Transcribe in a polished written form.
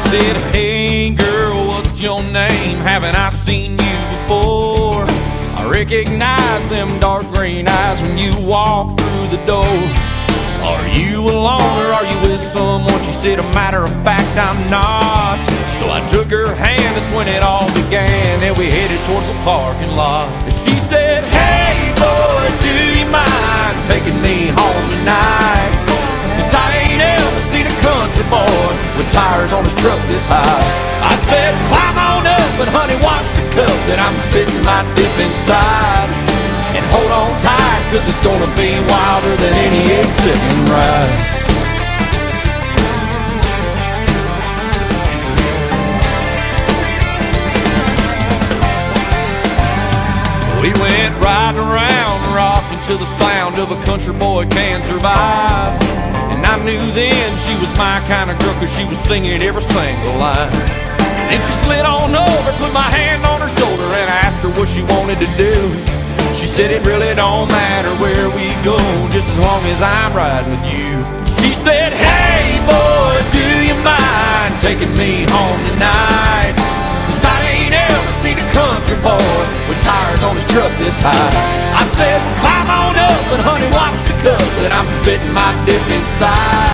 said, hey girl, what's your name? Haven't I seen you before? I recognize them dark green eyes when you walk through the door. Are you alone or are you with someone? She said, a matter of fact, I'm not. So I took her hand, that's when it all began, and we headed towards the parking lot. And she said, hey boy, do you mind taking me home tonight? 'Cause I ain't ever seen a country boy with tires on his truck this high. I said, climb on up, but honey, watch the cup that I'm spitting my dip inside. And hold on tight, 'cause it's gonna be wilder than any 8-second ride. We went riding around, rocking to the sound of a country boy can survive. And I knew then she was my kind of girl, 'cause she was singing every single line. And she slid on over, put my hand on her shoulder, and I asked her what she wanted to do. She said, it really don't matter where we go, just as long as I'm riding with you. She said, hey boy, do you mind taking me home tonight? 'Cause I ain't ever seen a country boy with tires on his truck this high. I said, well, climb on up, but honey, watch the cup that I'm spitting my dip inside.